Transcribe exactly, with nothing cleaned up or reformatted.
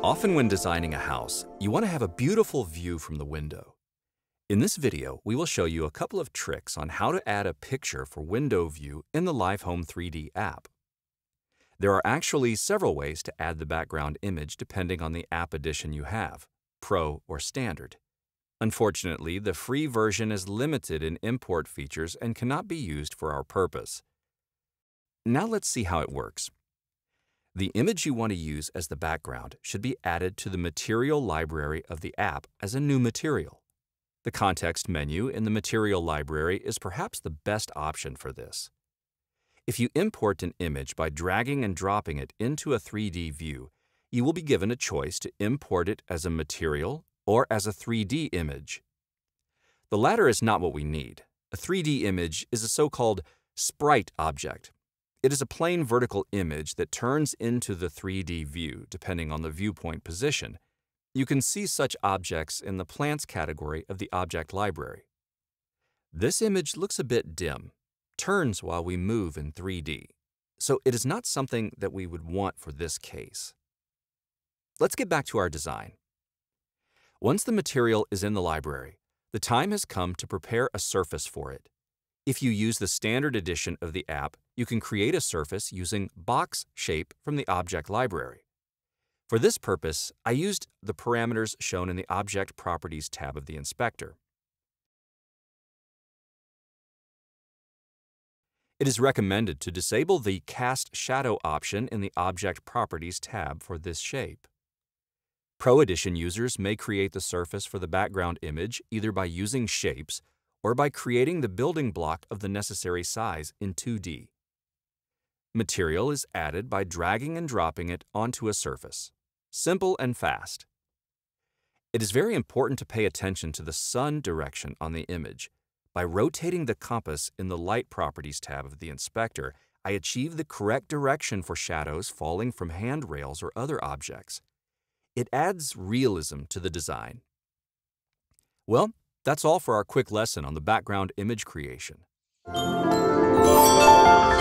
Often when designing a house, you want to have a beautiful view from the window. In this video, we will show you a couple of tricks on how to add a picture for window view in the Live Home three D app. There are actually several ways to add the background image depending on the app edition you have, Pro or Standard. Unfortunately, the free version is limited in import features and cannot be used for our purpose. Now let's see how it works. The image you want to use as the background should be added to the material library of the app as a new material. The context menu in the material library is perhaps the best option for this. If you import an image by dragging and dropping it into a three D view, you will be given a choice to import it as a material or as a three D image. The latter is not what we need. A three D image is a so-called sprite object. It is a plain vertical image that turns into the three D view depending on the viewpoint position. You can see such objects in the Plants category of the Object Library. This image looks a bit dim, turns while we move in three D, so it is not something that we would want for this case. Let's get back to our design. Once the material is in the library, the time has come to prepare a surface for it. If you use the standard edition of the app, you can create a surface using Box Shape from the Object Library. For this purpose, I used the parameters shown in the Object Properties tab of the inspector. It is recommended to disable the Cast Shadow option in the Object Properties tab for this shape. Pro Edition users may create the surface for the background image either by using shapes or by creating the building block of the necessary size in two D. Material is added by dragging and dropping it onto a surface. Simple and fast. It is very important to pay attention to the sun direction on the image. By rotating the compass in the Light Properties tab of the inspector, I achieve the correct direction for shadows falling from handrails or other objects. It adds realism to the design. Well, that's all for our quick lesson on the background image creation.